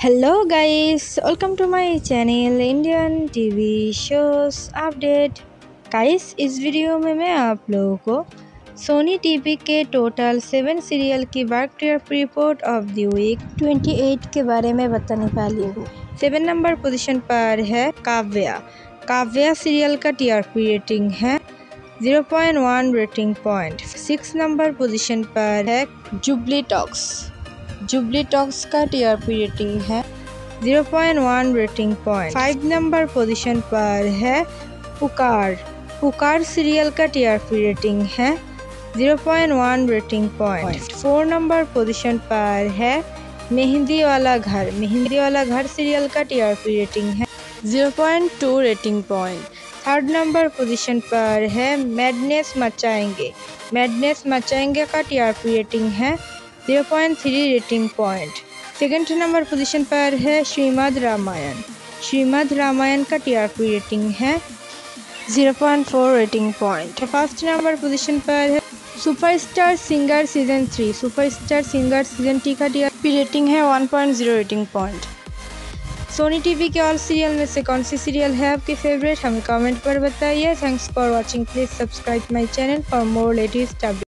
Hello guys, welcome to my channel Indian TV shows update. Guys, इस video में मैं आप लोगों को सोनी टीवी के टोटल 7 सीरियल की TRP report of the week 28 के बारे में बताने वाली हूँ। 7 नंबर पोजीशन पर है काव्या। काव्या सीरियल का टीआरपी रेटिंग है 0.1 रेटिंग पॉइंट। 6 नंबर पोजीशन पर है जुबली टॉक्स। जुबली टॉक्स का टीआरपी रेटिंग है 0.1 रेटिंग पॉइंट। 5 नंबर पोजीशन पर है पुकार। पुकार सीरियल का टीआरपी रेटिंग है 0.1 रेटिंग पॉइंट। 4 नंबर पोजीशन पर है मेहंदी वाला घर। मेहंदी वाला घर सीरियल का टीआरपी रेटिंग है 0.2 rating point. 3rd number position पर है मैडनेस मचाएंगे। मैडनेस मचाएंगे का टीआरपी रेटिंग है 0.3 rating point. 2nd number position पर है श्रीमद् रामायण। श्रीमद् रामायण का टीआरपी रेटिंग है 0.4 rating point. 1st number position पर है superstar singer season 3। Superstar singer season 3 का टीआरपी रेटिंग है 1.0 रेटिंग पॉइंट। सोनी टीवी के ऑल सीरियल में से कौन सी सीरियल है आपकी फेवरेट, हमें कमेंट पर बताइए। Thanks for watching. Please subscribe my channel for more latest update.